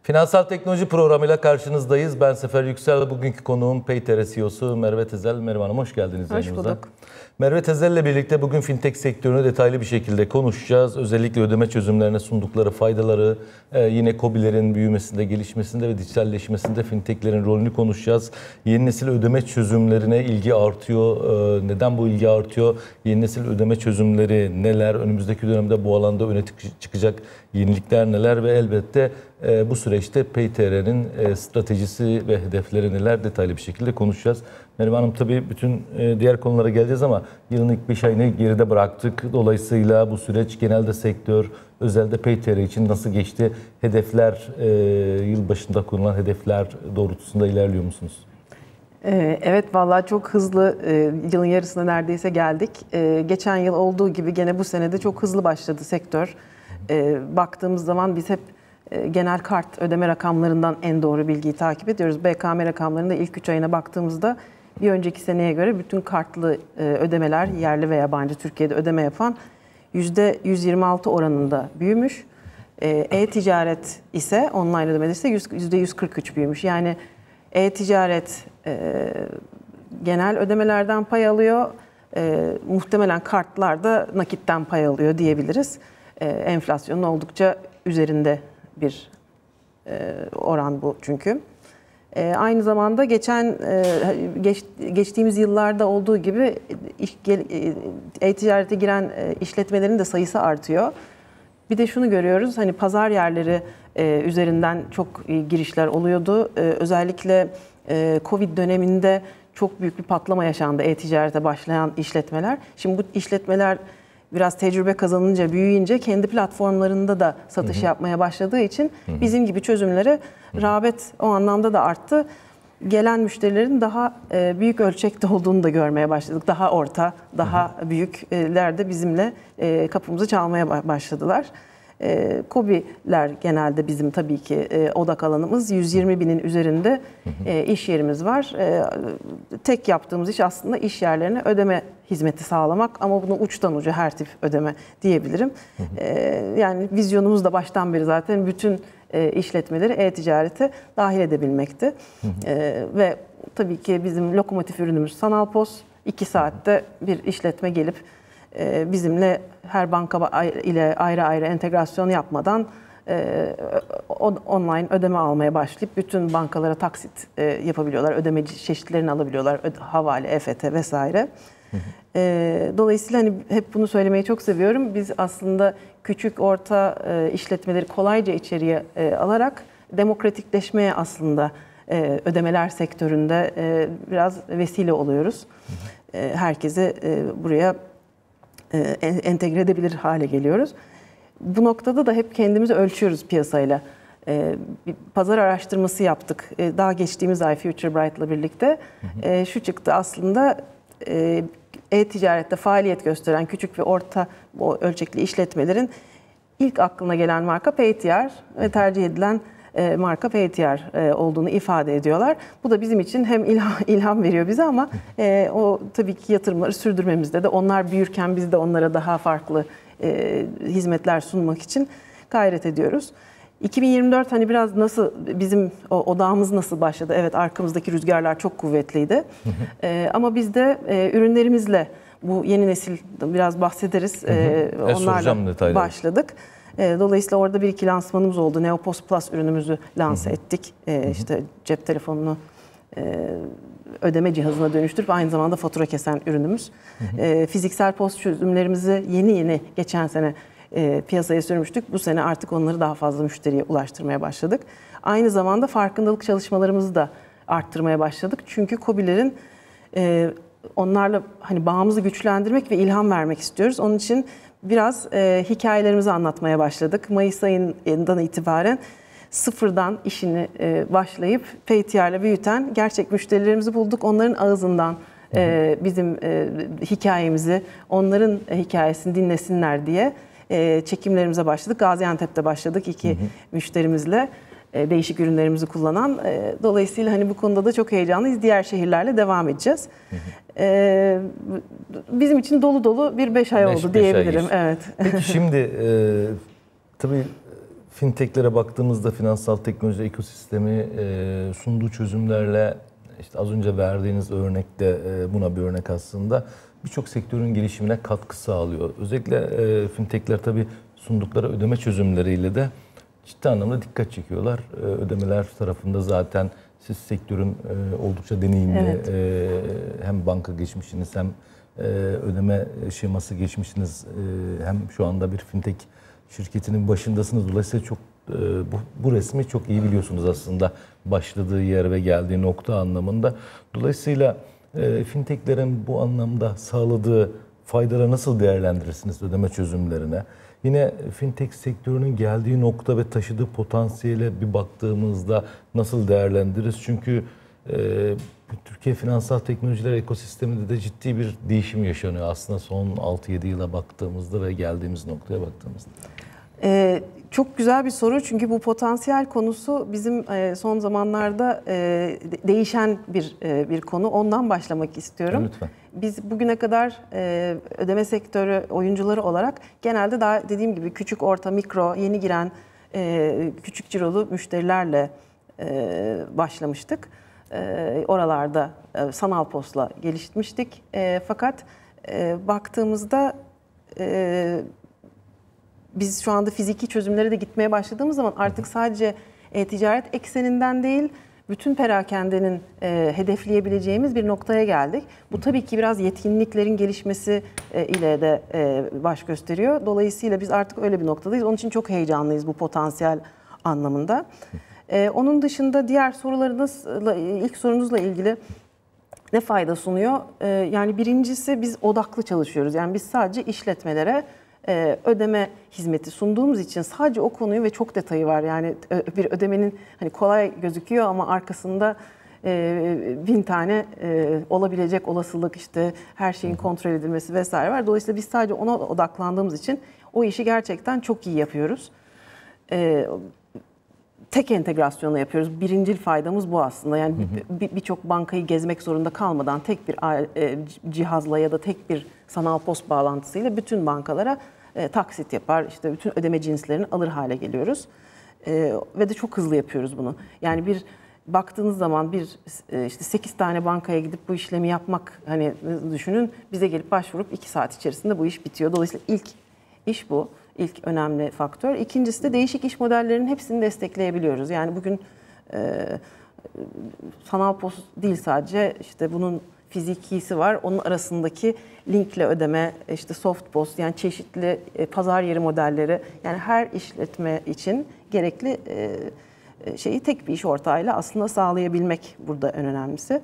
Finansal Teknoloji programıyla karşınızdayız. Ben Sefer Yüksel. Bugünkü konuğum PayTR CEO'su Merve Tezel. Merve Hanım hoş geldiniz. Hoş bulduk. Merve Tezel ile birlikte bugün fintech sektörünü detaylı bir şekilde konuşacağız. Özellikle ödeme çözümlerine sundukları faydaları, yine KOBİ'lerin büyümesinde, gelişmesinde ve dijitalleşmesinde fintechlerin rolünü konuşacağız. Yeni nesil ödeme çözümlerine ilgi artıyor. Neden bu ilgi artıyor? Yeni nesil ödeme çözümleri neler? Önümüzdeki dönemde bu alanda öne çıkacak yenilikler neler? Ve elbette bu süreçte PayTR'nin stratejisi ve hedefleri neler detaylı bir şekilde konuşacağız. Merve Hanım, tabii bütün diğer konulara geleceğiz ama yılın ilk 5 ayını geride bıraktık. Dolayısıyla bu süreç genelde sektör, özelde PayTR için nasıl geçti? Hedefler, yıl başında konulan hedefler doğrultusunda ilerliyor musunuz? Evet, vallahi çok hızlı, yılın yarısına neredeyse geldik. Geçen yıl olduğu gibi gene bu sene de çok hızlı başladı sektör. Baktığımız zaman biz hep genel kart ödeme rakamlarından en doğru bilgiyi takip ediyoruz. BKM rakamlarında ilk 3 ayına baktığımızda bir önceki seneye göre bütün kartlı ödemeler, yerli ve yabancı Türkiye'de ödeme yapan %126 oranında büyümüş. E-ticaret ise, online ödemeler ise %143 büyümüş. Yani e-ticaret genel ödemelerden pay alıyor. Muhtemelen kartlarda nakitten pay alıyor diyebiliriz. Enflasyonun oldukça üzerinde bir oran bu çünkü. Aynı zamanda geçtiğimiz yıllarda olduğu gibi e-ticarete giren işletmelerin de sayısı artıyor. Bir de şunu görüyoruz, hani pazar yerleri üzerinden çok girişler oluyordu. Özellikle Covid döneminde çok büyük bir patlama yaşandı e-ticarete başlayan işletmeler. Şimdi bu işletmeler biraz tecrübe kazanınca, büyüyünce kendi platformlarında da satış yapmaya başladığı için bizim gibi çözümlere rağbet o anlamda da arttı. Gelen müşterilerin daha büyük ölçekte olduğunu da görmeye başladık. Daha orta, daha büyükler de bizimle kapımızı çalmaya başladılar. KOBİ'ler genelde bizim tabii ki odak alanımız. 120 binin üzerinde iş yerimiz var. Tek yaptığımız iş aslında iş yerlerine ödeme hizmeti sağlamak ama bunu uçtan uca her tip ödeme diyebilirim. Yani vizyonumuz da baştan beri zaten bütün işletmeleri e-ticarete dahil edebilmekti. Ve tabii ki bizim lokomotif ürünümüz Sanal POS. 2 saatte bir işletme gelip bizimle her banka ile ayrı ayrı entegrasyon yapmadan online ödeme almaya başlayıp bütün bankalara taksit yapabiliyorlar. Ödeme çeşitlerini alabiliyorlar. Havale, EFT vesaire. Dolayısıyla hani hep bunu söylemeyi çok seviyorum. Biz aslında küçük, orta işletmeleri kolayca içeriye alarak demokratikleşmeye aslında ödemeler sektöründe biraz vesile oluyoruz. Herkesi buraya entegre edebilir hale geliyoruz. Bu noktada da hep kendimizi ölçüyoruz piyasayla. Bir pazar araştırması yaptık. Daha geçtiğimiz ay Future Bright'la birlikte. Şu çıktı aslında, e-ticarette faaliyet gösteren küçük ve orta ölçekli işletmelerin ilk aklına gelen marka PayTR ve tercih edilen marka PayTR olduğunu ifade ediyorlar. Bu da bizim için hem ilham veriyor bize ama o tabii ki yatırımları sürdürmemizde de onlar büyürken biz de onlara daha farklı hizmetler sunmak için gayret ediyoruz. 2024 hani biraz nasıl, bizim odağımız nasıl başladı? Evet, arkamızdaki rüzgarlar çok kuvvetliydi. Ama biz de ürünlerimizle bu yeni nesil biraz bahsederiz. Onlarla başladık. Dolayısıyla orada bir iki lansmanımız oldu. Neopos Plus ürünümüzü lanse ettik. İşte cep telefonunu ödeme cihazına dönüştürüp aynı zamanda fatura kesen ürünümüz. Fiziksel POS çözümlerimizi yeni geçen sene piyasaya sürmüştük. Bu sene artık onları daha fazla müşteriye ulaştırmaya başladık. Aynı zamanda farkındalık çalışmalarımızı da arttırmaya başladık. Çünkü KOBİ'lerin onlarla hani bağımızı güçlendirmek ve ilham vermek istiyoruz. Onun için biraz hikayelerimizi anlatmaya başladık. Mayıs ayından itibaren sıfırdan işini başlayıp PayTR'le büyüten gerçek müşterilerimizi bulduk. Onların ağzından bizim hikayemizi, onların hikayesini dinlesinler diye çekimlerimize başladık. Gaziantep'te başladık 2 müşterimizle. Değişik ürünlerimizi kullanan. Dolayısıyla hani bu konuda da çok heyecanlıyız. Diğer şehirlerle devam edeceğiz. Bizim için dolu bir 5 ay oldu diyebilirim. Evet. Peki şimdi tabii fintechlere baktığımızda finansal teknoloji ekosistemi sunduğu çözümlerle işte az önce verdiğiniz örnekte buna bir örnek aslında birçok sektörün gelişimine katkı sağlıyor. Özellikle fintechler tabii sundukları ödeme çözümleriyle de ciddi anlamda dikkat çekiyorlar. Ödemeler tarafında zaten siz sektörün oldukça deneyimli, Evet. Hem banka geçmişiniz hem ödeme şeması geçmişiniz, hem şu anda bir fintech şirketinin başındasınız. Dolayısıyla çok bu resmi çok iyi biliyorsunuz aslında başladığı yer ve geldiği nokta anlamında. Dolayısıyla fintechlerin bu anlamda sağladığı faydaları nasıl değerlendirirsiniz ödeme çözümlerine? Yine fintech sektörünün geldiği nokta ve taşıdığı potansiyele bir baktığımızda nasıl değerlendiririz? Çünkü Türkiye finansal teknolojiler ekosisteminde de ciddi bir değişim yaşanıyor aslında son 6-7 yıla baktığımızda ve geldiğimiz noktaya baktığımızda. Çok güzel bir soru çünkü bu potansiyel konusu bizim son zamanlarda değişen bir konu. Ondan başlamak istiyorum. Lütfen. Biz bugüne kadar ödeme sektörü oyuncuları olarak genelde daha dediğim gibi küçük, orta, mikro, yeni giren küçük cirolu müşterilerle başlamıştık. Oralarda sanal POS'la geliştirmiştik. Fakat baktığımızda biz şu anda fiziki çözümlere de gitmeye başladığımız zaman artık sadece ticaret ekseninden değil, bütün perakendenin hedefleyebileceğimiz bir noktaya geldik. Bu tabii ki biraz yetkinliklerin gelişmesi ile de baş gösteriyor. Dolayısıyla biz artık öyle bir noktadayız. Onun için çok heyecanlıyız bu potansiyel anlamında. Onun dışında diğer sorularınızla, ilk sorunuzla ilgili ne fayda sunuyor? Yani birincisi biz odaklı çalışıyoruz. Yani biz sadece işletmelere ödeme hizmeti sunduğumuz için sadece o konuyu ve çok detayı var. Yani bir ödemenin hani kolay gözüküyor ama arkasında 1000 tane olabilecek olasılık, işte her şeyin kontrol edilmesi vesaire var. Dolayısıyla biz sadece ona odaklandığımız için o işi gerçekten çok iyi yapıyoruz. Tek entegrasyonla yapıyoruz. Birincil faydamız bu aslında. Yani birçok bankayı gezmek zorunda kalmadan tek bir cihazla ya da tek bir sanal post bağlantısıyla bütün bankalara taksit yapar, işte bütün ödeme cinslerini alır hale geliyoruz. Ve de çok hızlı yapıyoruz bunu. Yani bir baktığınız zaman işte 8 tane bankaya gidip bu işlemi yapmak hani düşünün, bize gelip başvurup 2 saat içerisinde bu iş bitiyor. Dolayısıyla ilk iş bu. İlk önemli faktör. İkincisi de değişik iş modellerinin hepsini destekleyebiliyoruz. Yani bugün sanal post değil sadece, işte bunun fizikisi var. Onun arasındaki linkle ödeme, işte soft post, yani çeşitli pazar yeri modelleri, yani her işletme için gerekli şeyi tek bir iş ortağıyla aslında sağlayabilmek burada en önemlisi.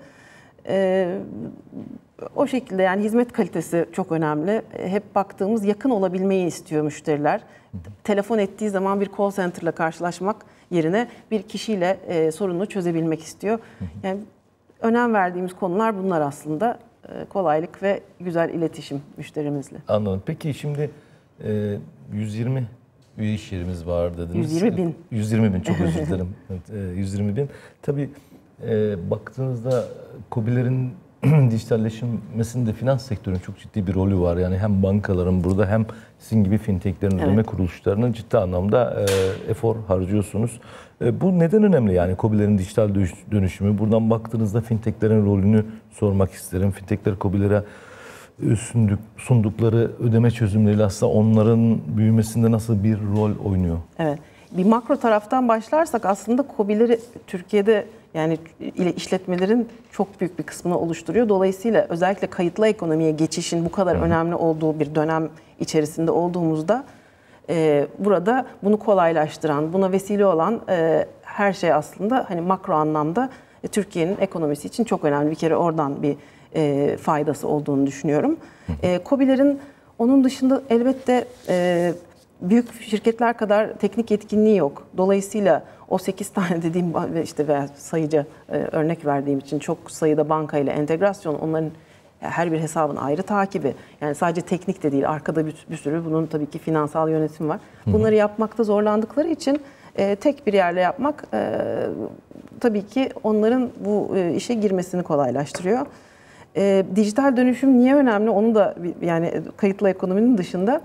O şekilde yani hizmet kalitesi çok önemli. Hep baktığımız yakın olabilmeyi istiyor müşteriler. Telefon ettiği zaman bir call center'la karşılaşmak yerine bir kişiyle sorununu çözebilmek istiyor. Yani önem verdiğimiz konular bunlar aslında. Kolaylık ve güzel iletişim müşterimizle. Anladım. Peki şimdi 120 üye iş yerimiz var dediniz. 120 bin. 120 bin, çok özür dilerim. 120 bin. Tabii baktığınızda KOBİ'lerin dijitalleşmesinde finans sektörünün çok ciddi bir rolü var. Yani hem bankaların burada hem sizin gibi fintechlerin, ödeme kuruluşlarının ciddi anlamda efor harcıyorsunuz. Bu neden önemli yani KOBİ'lerin dijital dönüşümü? Buradan baktığınızda fintechlerin rolünü sormak isterim. Fintechler KOBİ'lere sundukları ödeme çözümleriyle aslında onların büyümesinde nasıl bir rol oynuyor? Evet. Bir makro taraftan başlarsak aslında KOBİ'leri Türkiye'de yani işletmelerin çok büyük bir kısmını oluşturuyor. Dolayısıyla özellikle kayıtlı ekonomiye geçişin bu kadar önemli olduğu bir dönem içerisinde olduğumuzda burada bunu kolaylaştıran, buna vesile olan her şey aslında hani makro anlamda Türkiye'nin ekonomisi için çok önemli. Bir kere oradan bir faydası olduğunu düşünüyorum. KOBİ'lerin onun dışında elbette büyük şirketler kadar teknik yetkinliği yok. Dolayısıyla o 8 tane dediğim işte veya sayıca örnek verdiğim için çok sayıda banka ile entegrasyon, onların her bir hesabın ayrı takibi. Yani sadece teknik de değil, arkada bir sürü bunun tabii ki finansal yönetim var. Bunları yapmakta zorlandıkları için tek bir yerle yapmak tabii ki onların bu işe girmesini kolaylaştırıyor. Dijital dönüşüm niye önemli? Onu da yani kayıtlı ekonominin dışında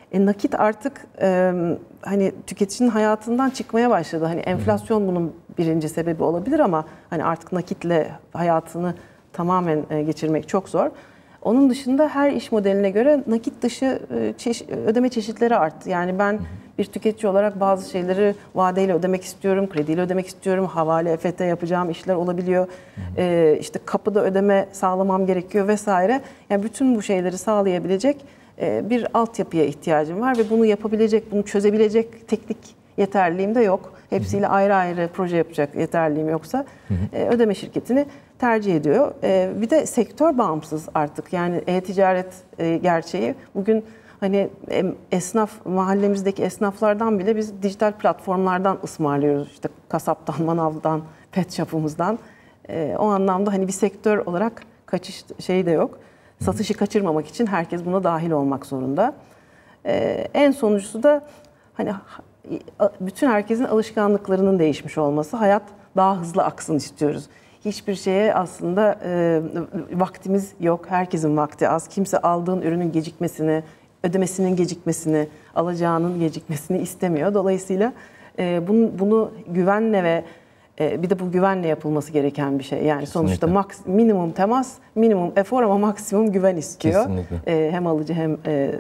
Nakit artık hani tüketicinin hayatından çıkmaya başladı. Hani enflasyon bunun birinci sebebi olabilir ama hani artık nakitle hayatını tamamen geçirmek çok zor. Onun dışında her iş modeline göre nakit dışı ödeme çeşitleri arttı. Yani ben bir tüketici olarak bazı şeyleri vadeyle ödemek istiyorum, krediyle ödemek istiyorum, havale, EFT yapacağım işler olabiliyor. İşte kapıda ödeme sağlamam gerekiyor vesaire. Yani bütün bu şeyleri sağlayabilecek bir altyapıya ihtiyacım var ve bunu yapabilecek, bunu çözebilecek teknik yeterliliğim de yok. Hepsiyle ayrı ayrı proje yapacak yeterliliğim yoksa ödeme şirketini tercih ediyor. Bir de sektör bağımsız artık. Yani e-ticaret gerçeği. Bugün hani mahallemizdeki esnaflardan bile biz dijital platformlardan ısmarlıyoruz. İşte kasaptan, manavdan, pet shop'umuzdan. O anlamda hani bir sektör olarak kaçış şeyi de yok. Satışı kaçırmamak için herkes buna dahil olmak zorunda. En sonuncusu da hani bütün herkesin alışkanlıklarının değişmiş olması. Hayat daha hızlı aksın istiyoruz. Hiçbir şeye aslında vaktimiz yok. Herkesin vakti az. Kimse aldığın ürünün gecikmesini, ödemesinin gecikmesini, alacağının gecikmesini istemiyor. Dolayısıyla bunu güvenle ve bir de bu güvenle yapılması gereken bir şey. Yani sonuçta minimum temas, minimum efor ama maksimum güven istiyor. Hem alıcı hem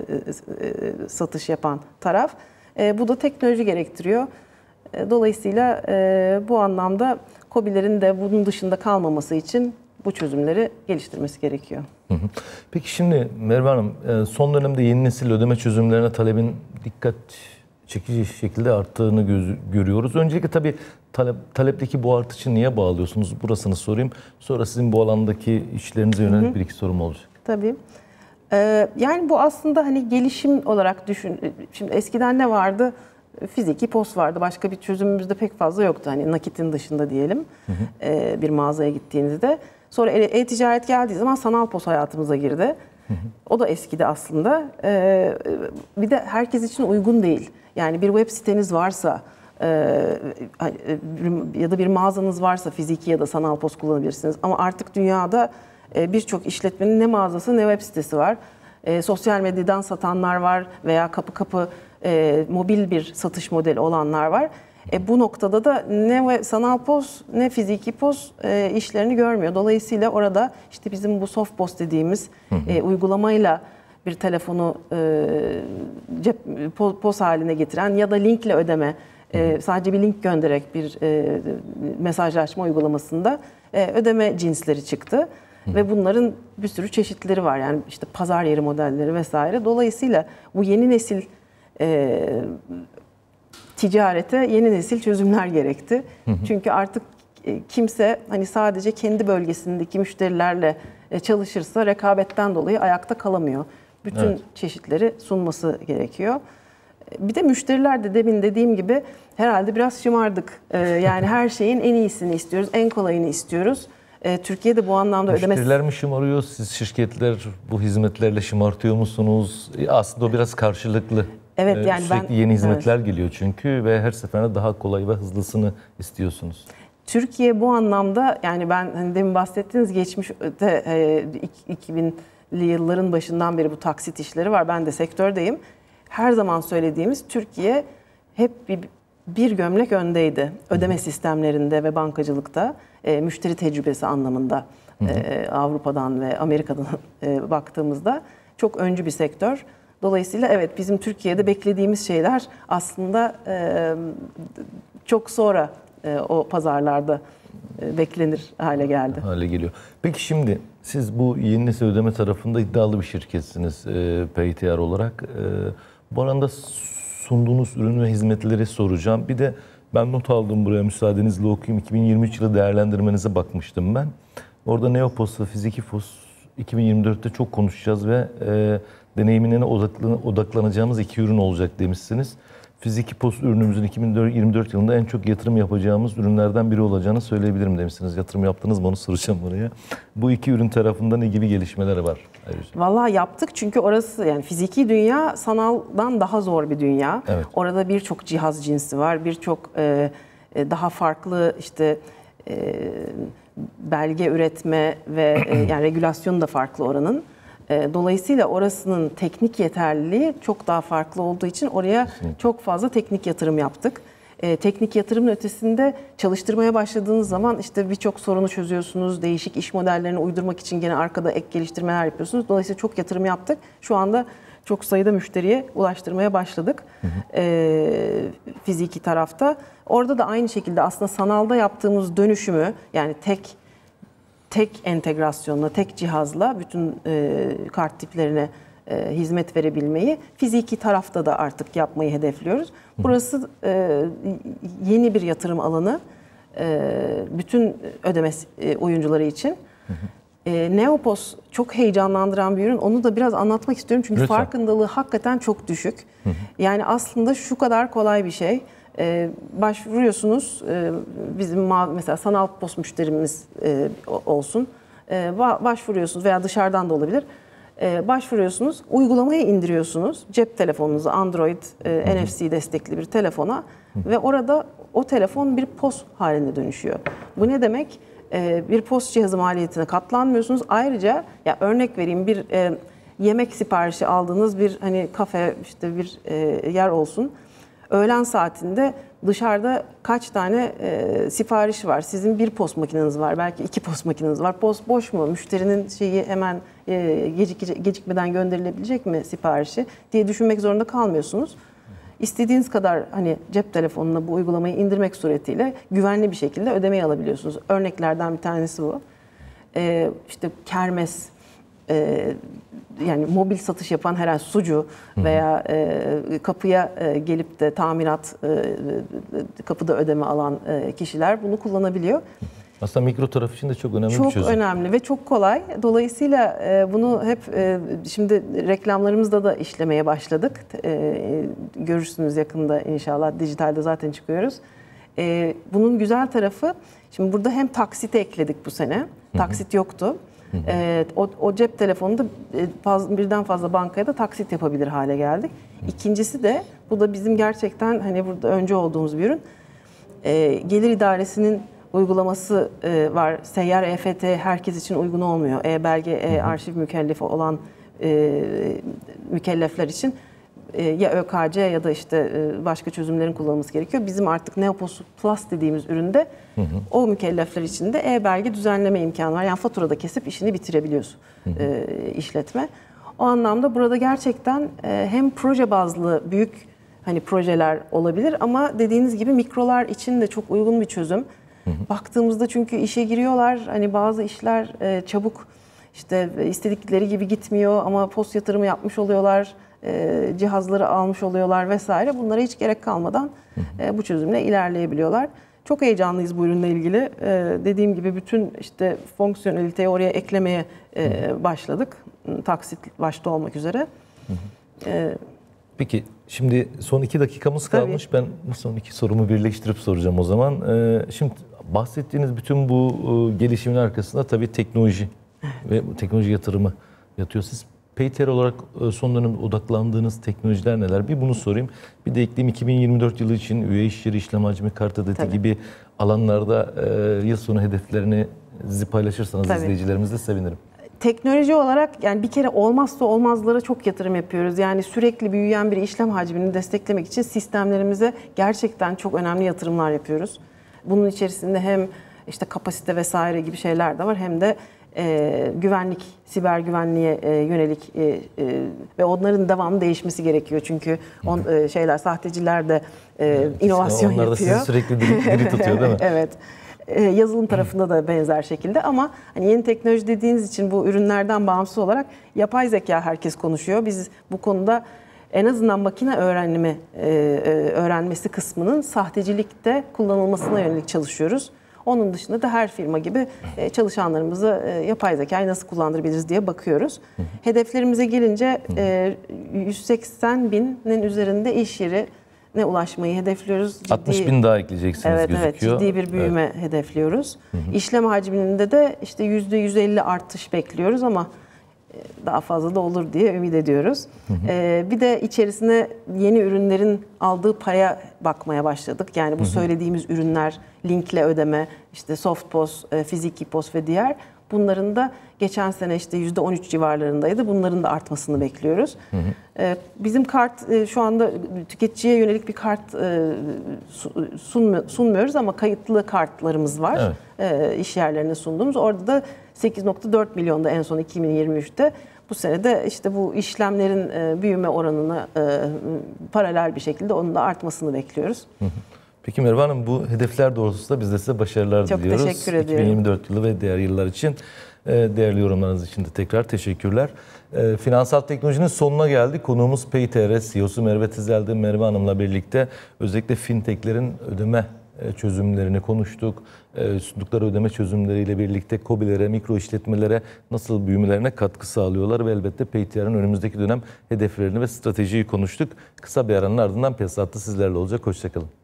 satış yapan taraf. Bu da teknoloji gerektiriyor. Dolayısıyla bu anlamda KOBİ'lerin de bunun dışında kalmaması için bu çözümleri geliştirmesi gerekiyor. Peki şimdi Merve Hanım, son dönemde yeni nesil ödeme çözümlerine talebin dikkat çekici şekilde arttığını görüyoruz. Öncelikle tabii talepteki bu artışı niye bağlıyorsunuz? Burasını sorayım. Sonra sizin bu alandaki işlerinize yönelik bir iki sorum olacak. Tabii. Yani bu aslında hani gelişim olarak düşün. Şimdi eskiden ne vardı? Fiziki POS vardı. Başka bir çözümümüz de pek fazla yoktu. Hani nakitin dışında diyelim. Bir mağazaya gittiğinizde. Sonra e-ticaret geldiği zaman sanal POS hayatımıza girdi. O da eskidi aslında. Bir de herkes için uygun değil. Yani bir web siteniz varsa ya da bir mağazanız varsa fiziki ya da sanal POS kullanabilirsiniz. Ama artık dünyada birçok işletmenin ne mağazası ne web sitesi var. Sosyal medyadan satanlar var veya kapı kapı mobil bir satış modeli olanlar var. Bu noktada da ne sanal POS ne fiziki POS işlerini görmüyor. Dolayısıyla orada işte bizim bu soft POS dediğimiz uygulamayla bir telefonu POS haline getiren ya da linkle ödeme, sadece bir link göndererek bir mesajlaşma uygulamasında ödeme cinsleri çıktı. Ve bunların bir sürü çeşitleri var. Yani işte pazar yeri modelleri vesaire. Dolayısıyla bu yeni nesil ticarete yeni nesil çözümler gerekti. Çünkü artık kimse hani sadece kendi bölgesindeki müşterilerle çalışırsa rekabetten dolayı ayakta kalamıyor. Bütün çeşitleri sunması gerekiyor. Bir de müşteriler de demin dediğim gibi herhalde biraz şımardık. Yani her şeyin en iyisini istiyoruz, en kolayını istiyoruz. Türkiye'de bu anlamda müşteriler mi şımarıyor? Siz şirketler bu hizmetlerle şımartıyor musunuz? Aslında o biraz karşılıklı. Evet, yani sürekli yeni hizmetler geliyor çünkü ve her seferinde daha kolay ve hızlısını istiyorsunuz. Türkiye bu anlamda yani ben hani demin bahsettiğiniz geçmişte 2000'li yılların başından beri bu taksit işleri var. Ben de sektördeyim. Her zaman söylediğimiz Türkiye hep bir gömlek öndeydi. Ödeme sistemlerinde ve bankacılıkta müşteri tecrübesi anlamında Avrupa'dan ve Amerika'dan baktığımızda çok öncü bir sektör. Dolayısıyla evet bizim Türkiye'de beklediğimiz şeyler aslında çok sonra o pazarlarda beklenir hale geldi. Hale geliyor. Peki şimdi siz bu yeni nesil ödeme tarafında iddialı bir şirketsiniz PayTR olarak. Bu arada sunduğunuz ürün ve hizmetleri soracağım. Bir de ben not aldım buraya müsaadenizle okuyayım. 2023 yılı değerlendirmenize bakmıştım ben. Orada Neopos ve Fiziki POS 2024'te çok konuşacağız ve deneyimine odaklanacağımız iki ürün olacak demişsiniz. Fiziki POS ürünümüzün 2024 yılında en çok yatırım yapacağımız ürünlerden biri olacağını söyleyebilirim demişsiniz. Yatırım yaptınız mı onu soracağım buraya. Bu iki ürün tarafında ne gibi gelişmeler var? Vallahi yaptık çünkü orası yani fiziki dünya sanaldan daha zor bir dünya. Evet. Orada birçok cihaz cinsi var, birçok daha farklı işte belge üretme ve yani regülasyonu da farklı oranın. Dolayısıyla orasının teknik yeterliliği çok daha farklı olduğu için oraya çok fazla teknik yatırım yaptık. Teknik yatırımın ötesinde çalıştırmaya başladığınız zaman işte birçok sorunu çözüyorsunuz. Değişik iş modellerini uydurmak için gene arkada ek geliştirmeler yapıyorsunuz. Dolayısıyla çok yatırım yaptık. Şu anda çok sayıda müşteriye ulaştırmaya başladık fiziki tarafta. Orada da aynı şekilde aslında sanalda yaptığımız dönüşümü, yani tek entegrasyonla, tek cihazla bütün kart tiplerine hizmet verebilmeyi fiziki tarafta da artık yapmayı hedefliyoruz. Burası yeni bir yatırım alanı bütün ödeme oyuncuları için. Neopos çok heyecanlandıran bir ürün. Onu da biraz anlatmak istiyorum çünkü Lütfen. farkındalığı hakikaten çok düşük. Yani aslında şu kadar kolay bir şey. Başvuruyorsunuz, bizim mesela sanal pos müşterimiz olsun. Başvuruyorsunuz veya dışarıdan da olabilir. Başvuruyorsunuz, uygulamayı indiriyorsunuz. Cep telefonunuzu, Android, NFC destekli bir telefona ve orada o telefon bir POS haline dönüşüyor. Bu ne demek? Bir POS cihazı maliyetine katlanmıyorsunuz. Ayrıca ya örnek vereyim, bir yemek siparişi aldığınız bir hani kafe, işte bir yer olsun. Öğlen saatinde dışarıda kaç tane sipariş var? Sizin bir POS makineniz var, belki 2 POS makineniz var. POS boş mu? Müşterinin şeyi hemen gecikmeden gönderilebilecek mi siparişi diye düşünmek zorunda kalmıyorsunuz. İstediğiniz kadar hani cep telefonuna bu uygulamayı indirmek suretiyle güvenli bir şekilde ödemeyi alabiliyorsunuz. Örneklerden bir tanesi bu. İşte kermes, yani mobil satış yapan herhangi sucu veya kapıya gelip de tamirat, kapıda ödeme alan kişiler bunu kullanabiliyor. Aslında mikro taraf için de çok önemli bir çözüm. Çok önemli ve çok kolay. Dolayısıyla bunu hep şimdi reklamlarımızda da işlemeye başladık. Görürsünüz yakında inşallah, dijitalde zaten çıkıyoruz. Bunun güzel tarafı, şimdi burada hem taksite ekledik bu sene. Taksit yoktu. O cep telefonunda birden fazla bankaya da taksit yapabilir hale geldik. İkincisi de, bu da bizim gerçekten hani burada önce olduğumuz bir ürün. Gelir idaresinin uygulaması var. Seyyar EFT herkes için uygun olmuyor. E-belge, arşiv mükellefi olan mükellefler için ya ÖKC ya da işte başka çözümlerin kullanılması gerekiyor. Bizim artık Neopos Plus dediğimiz üründe o mükellefler için de e-belge düzenleme imkanı var. Yani faturada kesip işini bitirebiliyorsun işletme. O anlamda burada gerçekten hem proje bazlı büyük hani projeler olabilir ama dediğiniz gibi mikrolar için de çok uygun bir çözüm. Baktığımızda çünkü işe giriyorlar, hani bazı işler çabuk işte istedikleri gibi gitmiyor ama post yatırımı yapmış oluyorlar, cihazları almış oluyorlar vesaire. Bunlara hiç gerek kalmadan bu çözümle ilerleyebiliyorlar. Çok heyecanlıyız bu ürünle ilgili. Dediğim gibi bütün işte fonksiyoneliteyi oraya eklemeye başladık. Taksit başta olmak üzere. Peki şimdi son 2 dakikamız kalmış. Tabii. Ben son 2 sorumu birleştirip soracağım o zaman. Şimdi bahsettiğiniz bütün bu gelişimin arkasında tabii teknoloji ve teknoloji yatırımı yatıyor. Siz Payter olarak son dönem odaklandığınız teknolojiler neler? Bir bunu sorayım. Bir de ekleyeyim, 2024 yılı için üye iş yeri, işlem hacmi, kart adeti gibi alanlarda yıl sonu hedeflerinizi paylaşırsanız izleyicilerimizle sevinirim. Teknoloji olarak yani bir kere olmazsa olmazlara çok yatırım yapıyoruz. Yani sürekli büyüyen bir işlem hacmini desteklemek için sistemlerimize gerçekten çok önemli yatırımlar yapıyoruz. Bunun içerisinde hem işte kapasite vesaire gibi şeyler de var, hem de güvenlik, siber güvenliğe yönelik ve onların devamlı değişmesi gerekiyor. Çünkü sahteciler de inovasyon onlar yapıyor. Onlar da sizi sürekli diri tutuyor değil mi? Evet. Yazılım tarafında da benzer şekilde, ama hani yeni teknoloji dediğiniz için bu ürünlerden bağımsız olarak yapay zeka herkes konuşuyor. Biz bu konuda en azından makine öğrenmesi kısmının sahtecilikte kullanılmasına yönelik çalışıyoruz. Onun dışında da her firma gibi çalışanlarımızı yapay zekayı nasıl kullandırabiliriz diye bakıyoruz. Hedeflerimize gelince 180 binin üzerinde iş yerine ulaşmayı hedefliyoruz. 60 bin daha ekleyeceksiniz gözüküyor. Evet, ciddi bir büyüme hedefliyoruz. İşlem hacminde de işte %150 artış bekliyoruz ama daha fazla da olur diye ümit ediyoruz. Bir de içerisine yeni ürünlerin aldığı paya bakmaya başladık. Yani bu söylediğimiz ürünler, linkle ödeme, işte soft POS, fiziki POS ve diğer. Bunların da geçen sene işte %13 civarlarındaydı. Bunların da artmasını bekliyoruz. Bizim kart şu anda tüketiciye yönelik bir kart sunmuyoruz ama kayıtlı kartlarımız var. Evet. İş yerlerine sunduğumuz. Orada da 8.4 milyonda en son 2023'te. Bu sene de işte bu işlemlerin büyüme oranına paralel bir şekilde onun da artmasını bekliyoruz. Peki Merve Hanım, bu hedefler doğrultusunda biz de size başarılar diliyoruz. Çok teşekkür ediyorum. 2024 yılı ve diğer yıllar için değerli yorumlarınız için de tekrar teşekkürler. Finansal teknolojinin sonuna geldik. Konuğumuz PayTR CEO'su Merve Tizel'de. Merve Hanım'la birlikte özellikle fintechlerin ödeme çözümlerini konuştuk. Sundukları ödeme çözümleriyle birlikte KOBİ'lere, mikro işletmelere nasıl büyümelerine katkı sağlıyorlar ve elbette PayTR'ın önümüzdeki dönem hedeflerini ve stratejiyi konuştuk. Kısa bir aranın ardından Piyasa Hattı sizlerle olacak. Hoşçakalın.